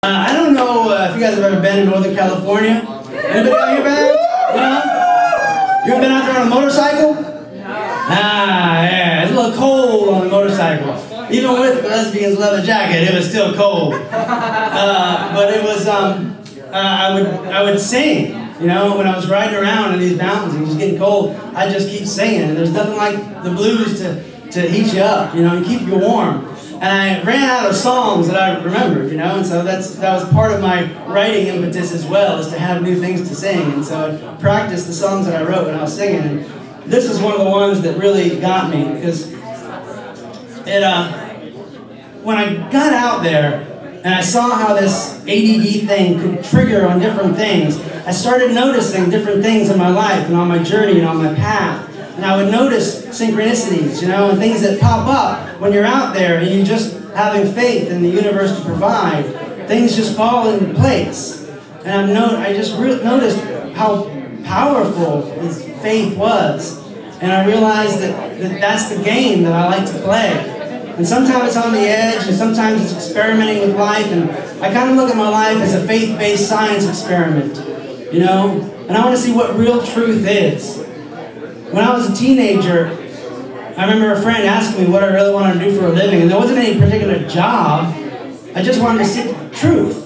I don't know if you guys have ever been in Northern California. Anybody out here been? No? You ever been out there on a motorcycle? Ah, yeah, it's a little cold on a motorcycle. Even with lesbians' leather jacket, it was still cold. But it was, I would sing, you know, when I was riding around in these mountains and it was getting cold, I'd just keep singing. And there's nothing like the blues to heat you up, you know, and keep you warm. And I ran out of songs that I remembered, you know, and so that was part of my writing impetus as well, is to have new things to sing. And so I practiced the songs that I wrote when I was singing. And this is one of the ones that really got me, because it, when I got out there and I saw how this ADD thing could trigger on different things, I started noticing different things in my life and on my journey and on my path. And I would notice synchronicities, you know, and things that pop up when you're out there and you're just having faith in the universe to provide. Things just fall into place. And I just noticed how powerful this faith was. And I realized that that's the game that I like to play. And sometimes it's on the edge, and sometimes it's experimenting with life. And I kind of look at my life as a faith-based science experiment, you know? And I want to see what real truth is. When I was a teenager, I remember a friend asking me what I really wanted to do for a living, and there wasn't any particular job. I just wanted to seek truth.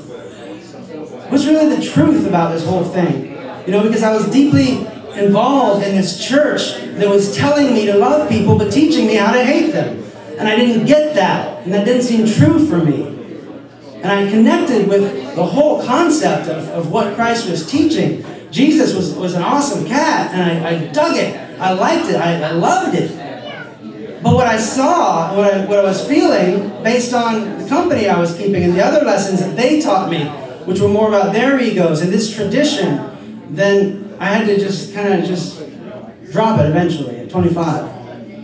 What's really the truth about this whole thing? You know, because I was deeply involved in this church that was telling me to love people, but teaching me how to hate them. And I didn't get that, and that didn't seem true for me. And I connected with the whole concept of what Christ was teaching. Jesus was an awesome cat, and I dug it. I liked it. I loved it. But what I saw, what I was feeling, based on the company I was keeping and the other lessons that they taught me, which were more about their egos and this tradition, then I had to just kind of just drop it eventually at 25.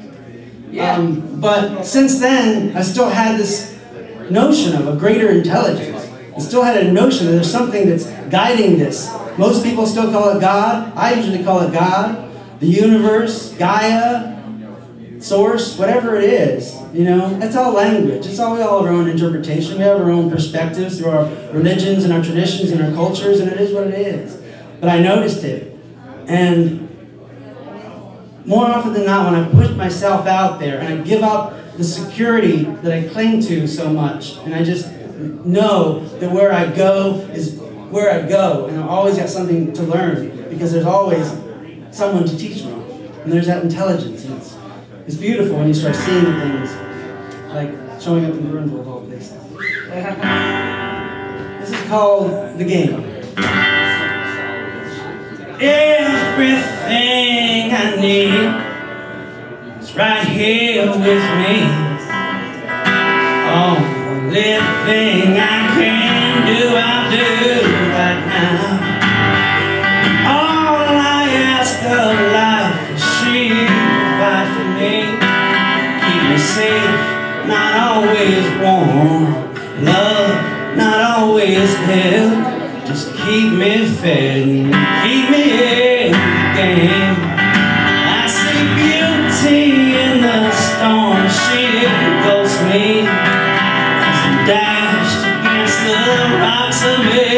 Yeah. But since then, I still had this notion of a greater intelligence. I still had a notion that there's something that's guiding this. Most people still call it God. I usually call it God, the universe, Gaia, source, whatever it is. You know, it's all language. We all have our own interpretation. We have our own perspectives through our religions and our traditions and our cultures, and it is what it is. But I noticed it. And more often than not, when I put myself out there and I give up the security that I cling to so much, and I just know that where I go is where I go, and I've always got something to learn, because there's always someone to teach me, and there's that intelligence, and it's beautiful when you start seeing the things, like showing up in Burnsville of all places. This is called The Game. Everything I need is right here with me. Only thing I can do, I'll do right now. All I ask of life is she provide for me. Keep me safe, not always warm. Love, not always held. Just keep me fed and keep me in the game. I see beauty in the storm. She engulfs me as I'm dashed against the rocks of it.